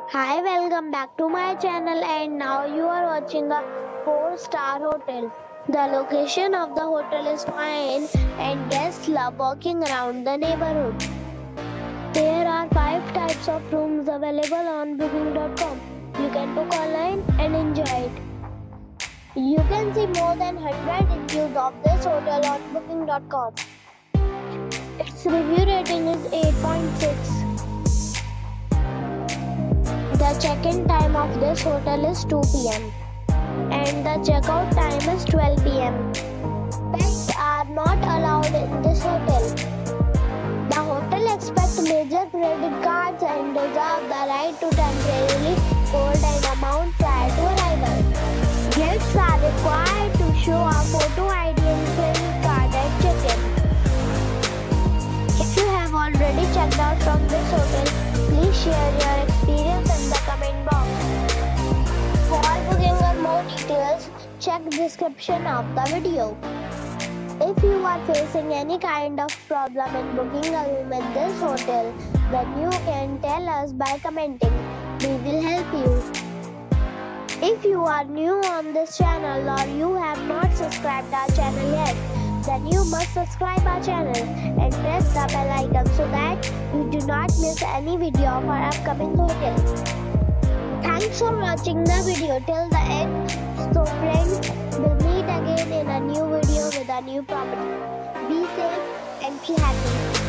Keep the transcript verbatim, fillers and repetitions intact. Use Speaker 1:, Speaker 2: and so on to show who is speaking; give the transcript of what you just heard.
Speaker 1: Hi, welcome back to my channel, and now you are watching a four star hotel. The location of the hotel is fine and guests love walking around the neighborhood. There are five types of rooms available on booking dot com. You can book online and enjoy it. You can see more than one hundred reviews of this hotel on booking dot com. Its review rating is eight point six. The check-in time of this hotel is two p m and the checkout time is twelve p m Pets are not allowed in this hotel. The hotel accepts major credit cards and reserves the right to temporarily hold an amount prior to arrival. Guests are required to show a photo I D and credit card at check-in. If you have already checked out from this hotel, please share your experience in the comment box. For booking or more details, check description of the video. If you are facing any kind of problem in booking a room at this hotel, then you can tell us by commenting. We will help you. If you are new on this channel or you have not subscribed our channel yet, then you must subscribe our channel and press the bell icon so that you do not miss any video of our upcoming hotel. Thanks for watching the video till the end. So friends, we'll meet again in a new video with a new property. Be safe and be happy.